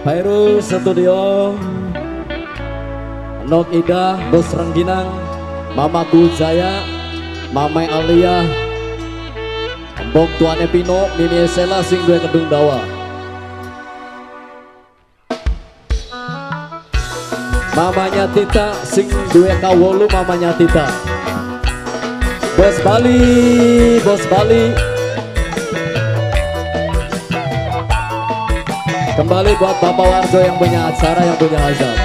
Pairu Studio, Nok Ida, Bos Rengginang, Mamaku Jaya, Mamai Alia, Mbok Tuane Pino, Mimi Sela sing gue kedung dawa. Mamanya Tita sing gue kawolu, mamanya Tita. Bos Bali, Bos Bali. Kembali buat Bapak Warjo yang punya acara, yang punya azab.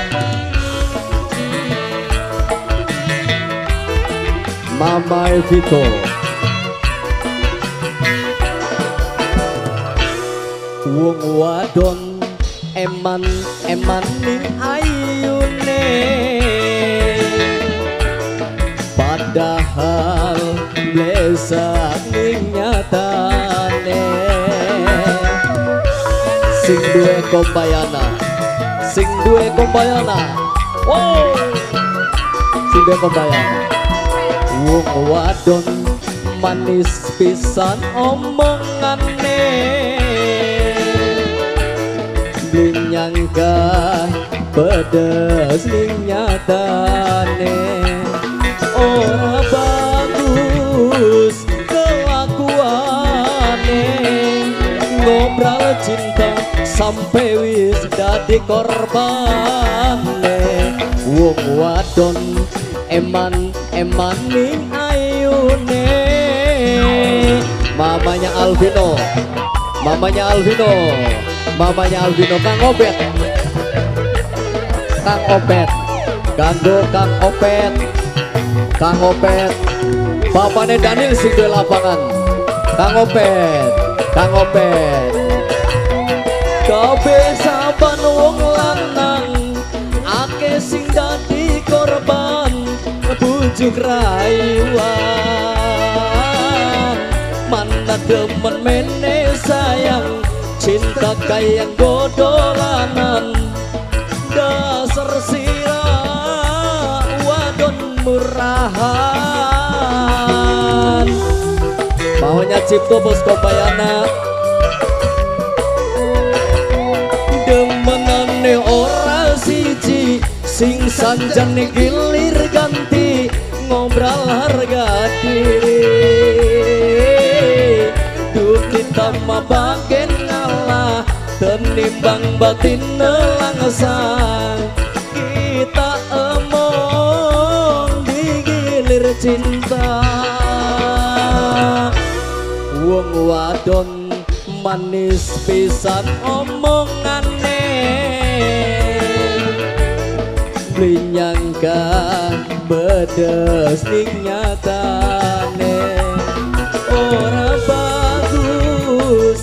Mama Evito, wong wadon eman ning ayune, padahal blesak ning nyatane. Sing duwe kombayana, sing duwe kombayana, wow, sing duwe kombayana. Wong wadon manis pisan omongane, nyangka pedes ning nyatane. Ora bagus kelakuane, ngobrol cinta sampai wis dadi korbane. Wong wadon eman ning ayune. Mamanya Alvino, mamanya Alvino, mamanya Alvino, Kang Obet, Kang Obet, ganggu Kang Obet, Kang Obet. Bapaknya Daniel sing di lapangan, Kang Obet, Kang Obet. Kabeh saban wong lanang ake sing dadi korban bujuk rayuan. Mana demen mene sayang, cinta kayak godolanan. Dasar sirah wadon murahan. Maunya Cipto Bos Kombayana, demenane ora siji, sing sanjan gilir ganti, ngobrol harga diri. Duh kita mah bagen ngalah, tenimbang batin nelangsang. Kita emong digilir cinta. Wong wadon manis pisan omongane, nyangka bedes ning nyatane. Ora bagus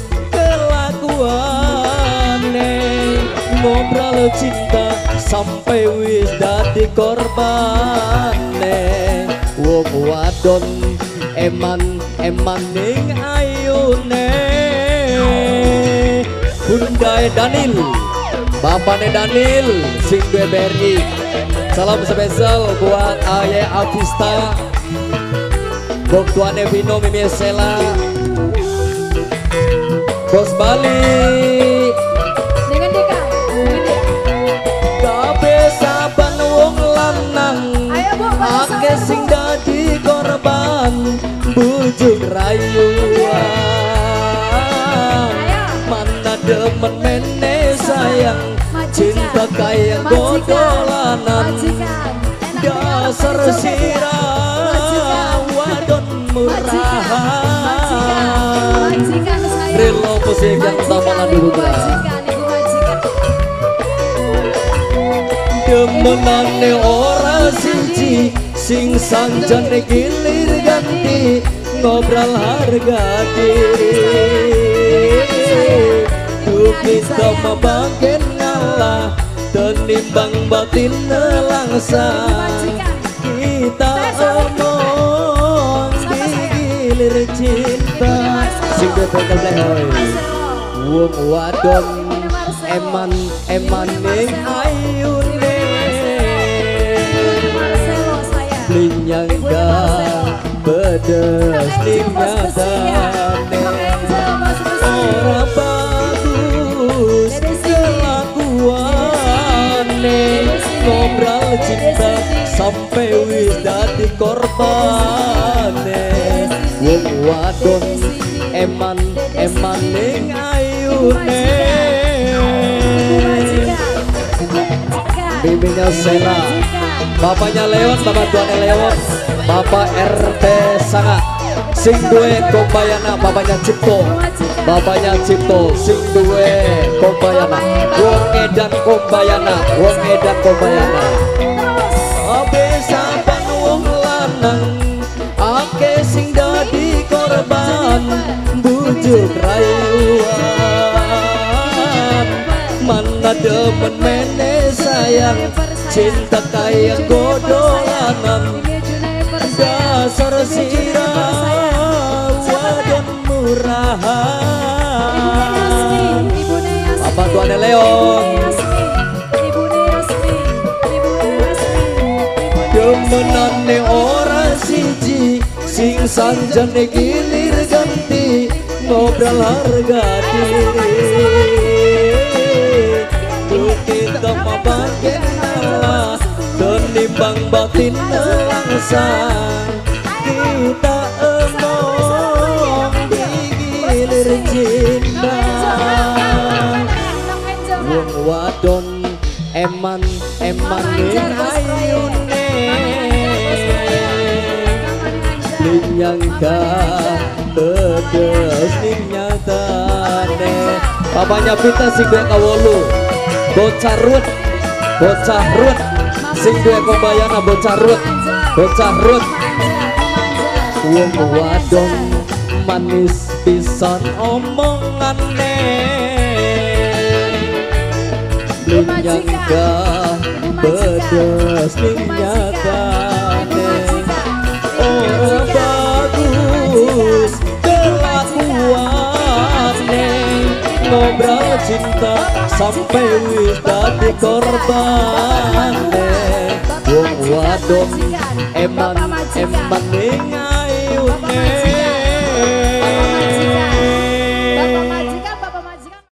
kelakuane, ngobrol cinta sampai wis dadi korbane. Wong wadon eman ning ayune. Bundai Daniel, bapaknya Daniel sing BBRI. Salam spesial buat Ayah Avista, Bok Tuane Vino, Mimi Sela, Bos Bali. Dengan Deka, kabeh saban wong lanang ake sing dadi korban bujuk rayuan. Mana demen mene sayang, cinta kayak godolanan. Dasar sirah wadon murahan. Relo musik yang tamalan dulu demenane ora siji, sing sanjan gilir ganti, ngobrol harga diri. Duh kita mah bagen ngalah, tenimbang batin nelangsang. Kita omong digilir cinta. Sing bekel lehoy. Wong wadon eman ning ayune, nyangka pedes ning nyatane. Ora bagus kelakuan. cinta sampai wis dadi korbane. Wong wadon eman ning ayune. Bibinya Sela, bapaknya lewat, bapak tuanya lewat, bapak RT Sanga, sing duwe kombayana, bapaknya Cipto, sing duwe kombayana, wong edan kombayana, abe saban wong lanang, ake sing dadi korban, bujuk rayuan, mana demen mene sayang, cinta kaya godolanan, dasar sirah wadon murahan. Bapak tuane Leon, demenane ora siji, sing sanjane gilir ganti, ngobrol harga diri. Kita mabagen Allah, denimbang batin langsang, kita emong digilir cinta. Wong wadon eman ning ayune, linyangka tedes ninyatane. Bapaknya Pita sing duwe kawolu, bocah rut, sing duwe kombayana bocah rut. Wong wadon manis pisan omongane, linyangka pedes ninyatane. Ora bagus kelakuane, ngobrol cinta sampai wis dadi korbane. Wong wadon eman ning ayune.